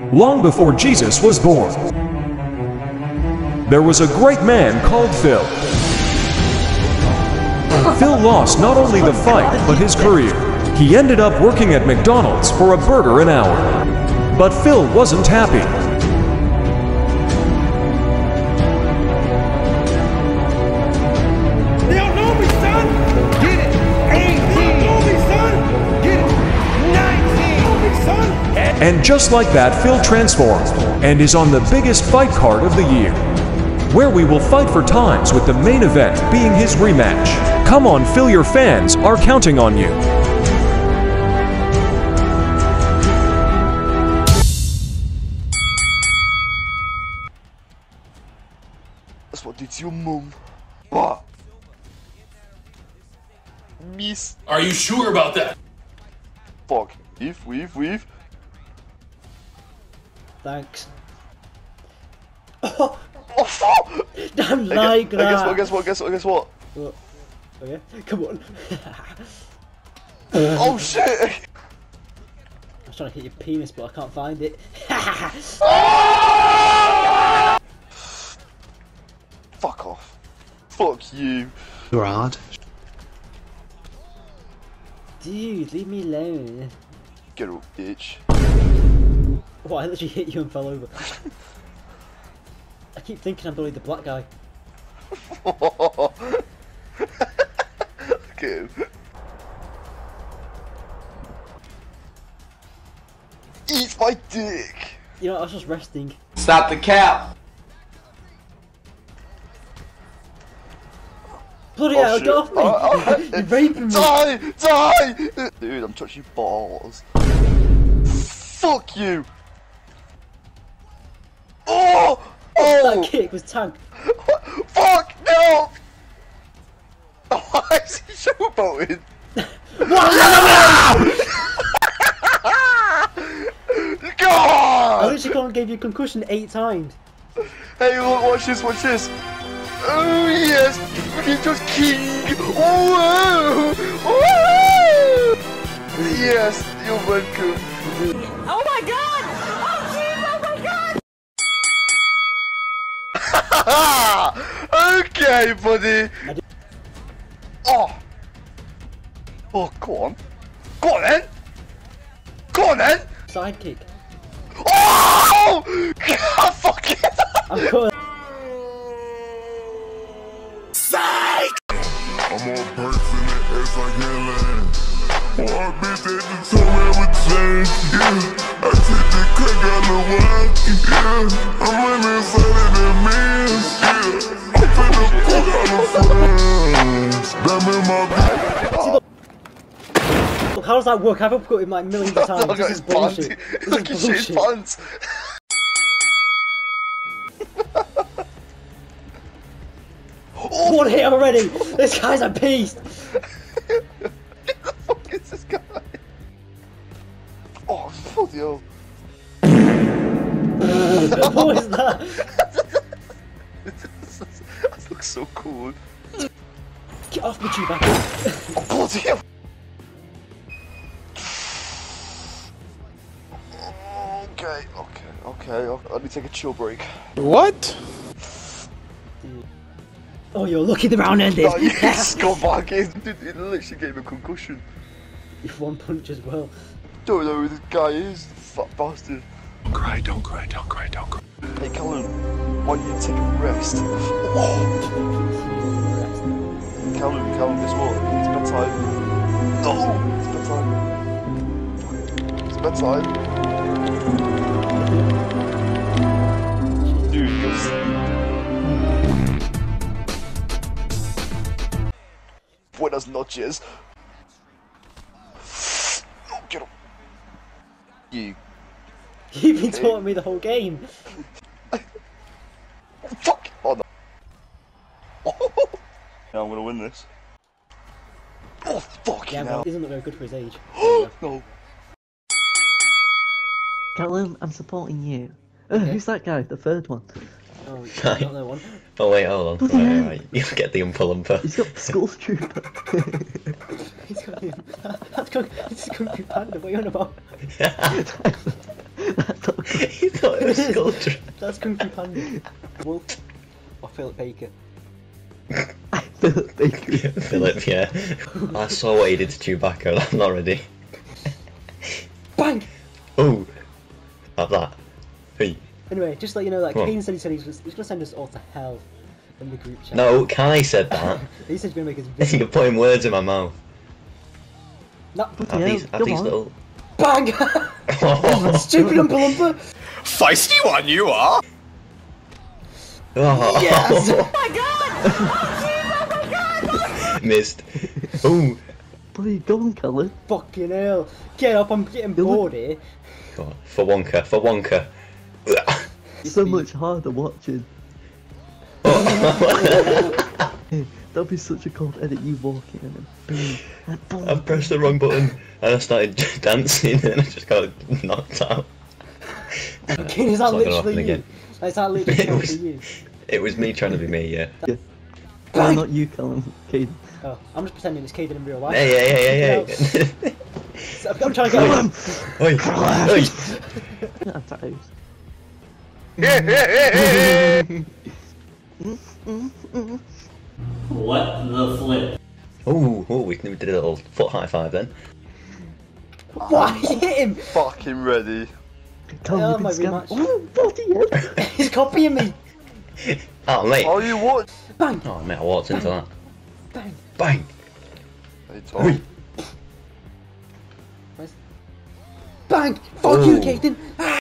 Long before Jesus was born, there was a great man called Phil. Phil lost not only the fight, but his career. He ended up working at McDonald's for a burger an hour. But Phil wasn't happy. They don't know me, son! Get it! 18! They don't know me, son! Get it! 19! Know me, son! And just like that, Phil transformed and is on the biggest fight card of the year, where we will fight for times with the main event being his rematch. Come on, Phil, your fans are counting on you. That's what did to your mum. What? Miss. Are you sure about that? Fuck. Weave. Thanks. Oh, Oh fuck! don't like that. Guess what? What? Oh yeah? Come on. Oh shit! I was trying to hit your penis, but I can't find it. Fuck off. Fuck you. Rod. Dude, leave me alone. Get up, bitch. Oh, I literally hit you and fell over. I keep thinking I'm only the black guy. Look at him. Eat my dick! You know, I was just resting. Stop the cap! Bloody Oh, hell, shit. get off me! You're raping me! Die! Dude, I'm touching balls. Fuck you! Oh! That kick was tanked. Fuck! No! Why is he showboating? God! I literally can't gave you a concussion 8 times. Hey, look, watch this. Oh, yes! He just king! Whoa! Whoa! Yes, you're welcome. Oh my god! Oh jeez, oh my god! Okay, buddy. Oh. Oh, go on. Go on then. Sidekick. Oh! God, fuck it. I'm caught. I'm on perks in the ass like headline. One bitch that just told me I would change, yeah. I take the crack out the wine, yeah. I'm running inside of the mans, yeah. I'm finna fuck all the friends. Them in my Look, how does that work? I've upcut it like millions of times. Look at This his is bullshit. pants. This Look at is his bullshit. pants. One hit already! This guy's a beast! Who the fuck is this guy? Oh, bloody hell. What was that? That looks so cool. Get off me, Chewbacca! Oh, bloody hell. Okay. Let me take a chill break. What? Oh, you're lucky the round ended! Oh, you scumbag! Dude, it literally gave me a concussion. You've one punch as well. Don't know who this guy is, fat bastard. Don't cry. Hey, Callum, why don't you take a rest? Oh. Callum, guess what? It's bedtime. No! It's bedtime. Dude, go sleep. Buenas noches. Oh, get up. You. You've been taunting me the whole game. Fuck! Oh no. Yeah, I'm gonna win this. Oh, fuck Yeah, you well, now. it doesn't look very good for his age. No. Callum, I'm supporting you. Okay. Who's that guy? The third one. Oh, I don't know one. Oh wait, hold on. Right. You get the Oompa He's got Skull Trooper. He's got him. That's Kung Fu Panda, what are you on about? Loompa. That's not good. He thought it was sculpture. That's Kung Fu Panda. Wolf or Philip Baker. Philip Baker. Philip, yeah. I saw what he did to Chewbacca. I'm not ready. Bang! Oh, have that. Hey. Anyway, just let you know that Come on. Kane said he's going to send us all to hell in the group chat. No, Kai said that. He said he's going to make us You're video. putting words in my mouth. No. Have these little. Bang! Stupid Oompa Loompa! Feisty one you are! Oh. Yes! Missed. Oh. Bloody go on, Callum. Fucking hell. Get up, I'm getting bored here. Go on. For Wonka. For Wonka. So much harder watching. That'd be such a cold edit, you walking and then boom, and boom. I pressed the wrong button and I started dancing and I just got knocked out. Kane, is that It's not gonna happen literally you? again. Is that literally It was- you? It was me trying to be me, yeah. No, not you, Callum. Caden. Oh, I'm just pretending it's Caden in real life. Hey. So I'm trying to get him. Oi, oi. At times. What the flip? Oh, we did a little foot high five then. Why hit him? Fucking ready. Callum, Oh, you've my been scammed. rematch. Oh, bloody hell. He's copying me. Oh, mate. Oh, you what? Bang! Oh, mate, I walked into that. Bang! Bang. Hey, Tom. Where's... Bang! Fuck you, Oh. Caden! Ah!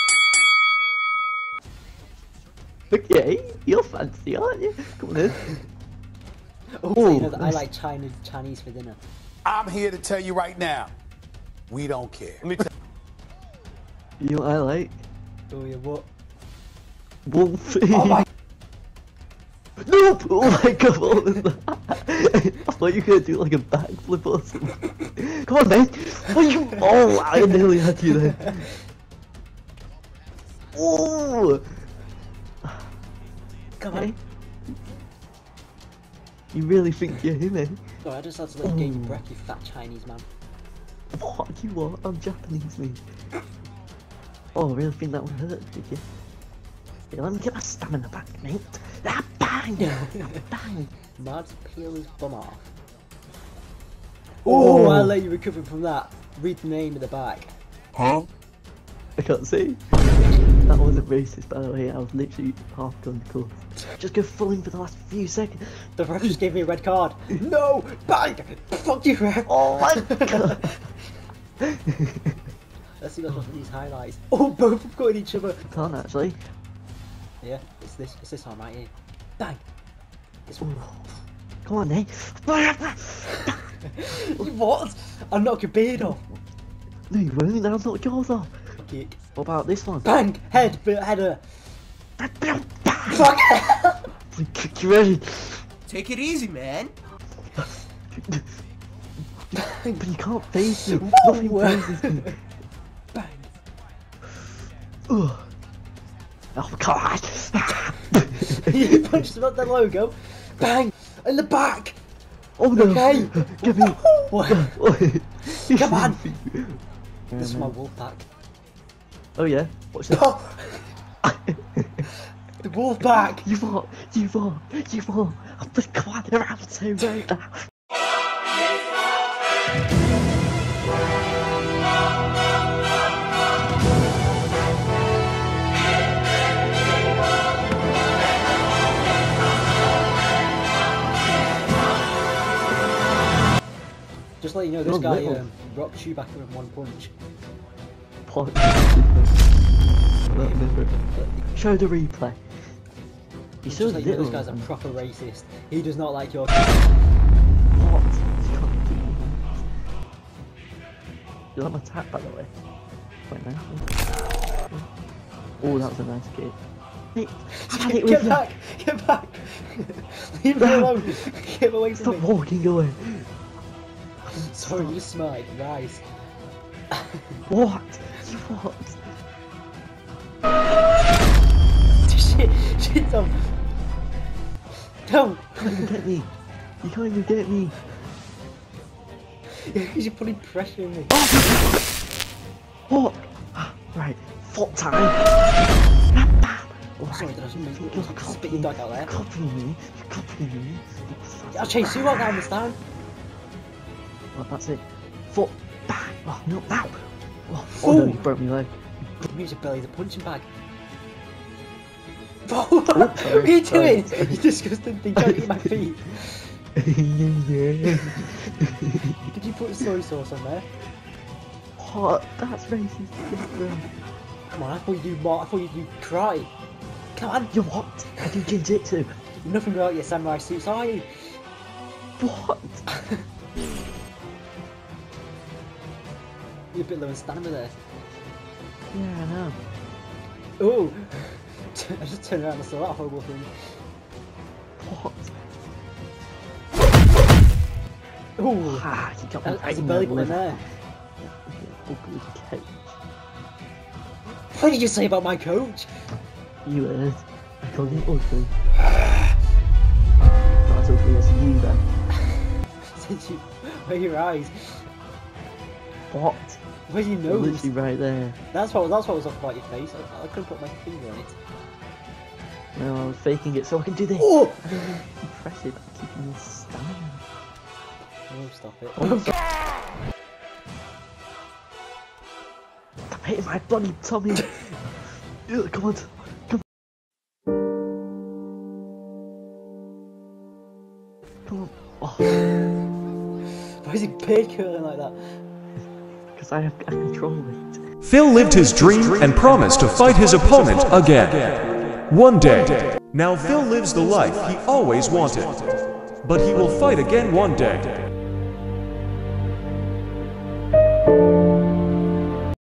Okay, you're fancy, aren't you? Come on in. Oh, so you know Oh, that I nice. like Chinese for dinner. I'm here to tell you right now, we don't care. You know what I like? Oh yeah, what? Wolf. Oh my... No! Oh my god, what was that? I thought you were gonna do like a backflip or something. Come on, mate! Oh, you... Oh, I nearly had you there. Oh! Come Hey. on. You really think you're him, eh? Oh, I just had to let you gain your breath, you fat Chinese man. What? You what? I'm Japanese, mate. Oh, I really think that would hurt, did you? Yeah, let me get my stamina back, mate. Ah, bang! Bang! Mads, peel his bum off. Oh, I'll let you recover from that. Read the name of the back. Huh? I can't see. That wasn't racist, by the way. I was literally half gone cool. Just go full in for the last few seconds. The ref just gave me a red card. No! Bang! Fuck you, ref! Oh my god! Let's see what's these highlights. Oh, both have got at each other. Can't actually. Yeah, it's this one right here. Bang! This one. Come on, eh? You what? I'll knock your beard off. No, you won't. Now knock yours off. Kick. What about this one? Bang! Head, header. Bang! Fuck! Kick you ready. Take it easy, man. But you can't face me. Whoa. Nothing phases me. Bang! Ugh. Oh god! You punched him at the logo. Bang! In the back! Oh no! Okay. Give me! What? Come on. This is my wolf pack. Oh yeah? Watch this. Oh! The wolf pack! You what? You what? You what? I'm the quad around so right now. Just let you know, this You're guy little. rocked Chewbacca in one punch. Pot. Show the replay. He's so Just let you know, little. this guy's a proper racist. He does not like your... What? You like my tap, by the way? Quite nice. Oh, that was a nice kick. Hey, I had it with Get you. back! Get back! Leave me alone! Get away from Stop me! walking away. Sorry, you smite, rise. What? You what? Shit, Tom! No! You can't even get me. You can't even get me. Because you're putting pressure on me. What? Right, foot time. Sorry, did I just spit your dog out there? Copying me. You're copying me. I'll chase you out down this time. Well, that's it. Foot back. Oh, no, now. Oh no, you broke me leg. Use your belly, the punching bag. What are you doing? You disgusting thing, don't eat my feet. Did you put soy sauce on there? What? That's racist. Come on, I thought you do more. I thought you do karate. Come on. You what? I do jiu-jitsu. You're nothing without your samurai suits, are you? What? You're a bit low in stamina there. Yeah, I know. Oh! I just turned around and saw that horrible thing. What? Oh! Ah, you got me That's a belly button there. Ugly cake. What did you say about my coach? You heard. I called him ugly. Not as ugly as you then. Did you? Where are your eyes? What? Where's your They're nose? literally right there. That's what was off about your face. I couldn't put my finger on it. No, I was faking it so I can do this. Oh! I don't know, impressive at keeping this stamina. Oh, stop it. Oh, stop hitting my bloody tummy. Ugh, come on. Come on. Oh, Why is he beard curling like that? because I control it. Phil lived his dream and promised to fight his opponent again. One day. Now Phil lives the life he always wanted. But he will fight again one day.